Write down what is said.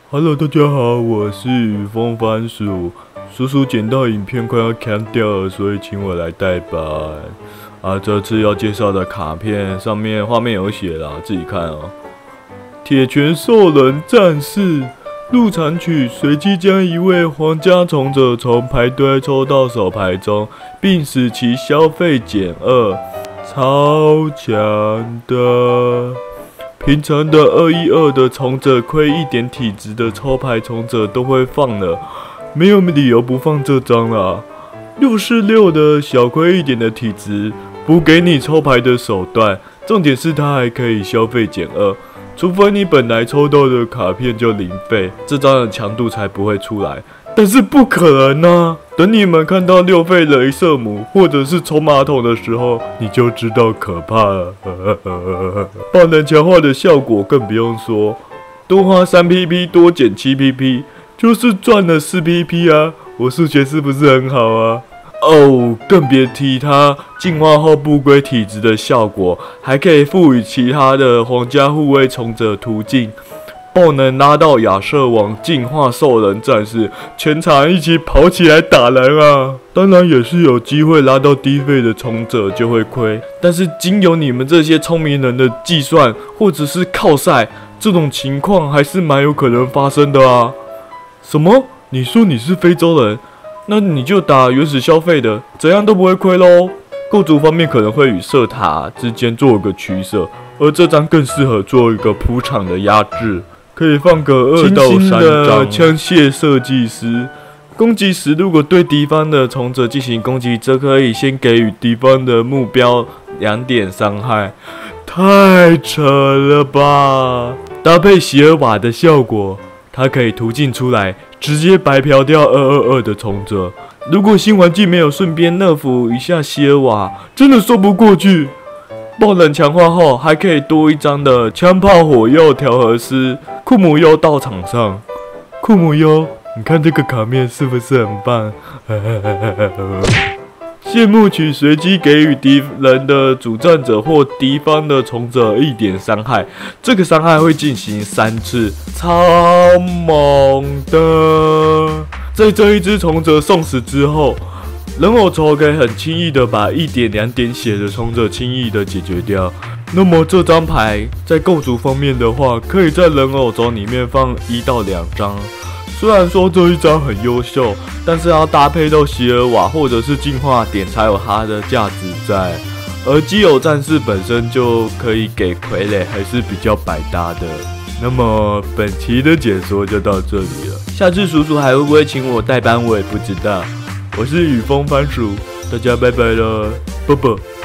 Hello， 大家好，我是雨风番薯。叔叔捡到影片快要砍掉了，所以请我来代班。这次要介绍的卡片上面画面有写啦，自己看哦。铁拳兽人战士入场曲，随机将一位皇家从者从牌堆抽到手牌中，并使其消费减2，超强的。平常的212的从者亏1点体质的抽牌从者都会放了，没有理由不放这张啦。646的小亏1点的体质，补给你抽牌的手段，重点是它还可以消费减2，除非你本来抽到的卡片就零费，这张的强度才不会出来。但是不可能啊！等你们看到6费雷射姆或者是冲马桶的时候，你就知道可怕了。爆能强化的效果更不用说，多花3pp 多减7pp，就是赚了4pp 啊！我数学是不是很好啊？更别提它进化后不归体质的效果，还可以赋予其他的皇家护卫从者途径。爆能拉到亚瑟王进化兽人战士，全场一起跑起来打人啊！当然也是有机会拉到低费的从者就会亏，但是经由你们这些聪明人的计算或者是靠赛，这种情况还是蛮有可能发生的啊！什么？你说你是非洲人？那你就打原始消费的，怎样都不会亏咯。构筑方面可能会与射塔之间做一个取舍，而这张更适合做一个铺场的压制。可以放个2到3张。枪械设计师攻击时，如果对敌方的从者进行攻击，则可以先给予敌方的目标2点伤害。太扯了吧！搭配席尔瓦的效果，它可以途径出来，直接白嫖掉222的从者。如果新玩具没有顺便nerf一下席尔瓦，真的说不过去。爆能强化后，还可以多1张的枪炮火药调和师库姆优到场上。库姆优，你看这个卡面是不是很棒？谢幕曲随机给予敌人的主战者或敌方的从者1点伤害，这个伤害会进行3次，超猛的！在这一只从者送死之后，人偶筹可以很轻易的把1点2点血的从者轻易的解决掉。那么这张牌在构筑方面的话，可以在人偶轴里面放1到2张。虽然说这一张很优秀，但是要搭配到席尔瓦或者是进化点才有它的价值在。而基友战士本身就可以给傀儡，还是比较百搭的。那么本期的解说就到这里了，下次叔叔还会不会请我代班我也不知道。我是雨风番薯，大家拜拜了，啵啵。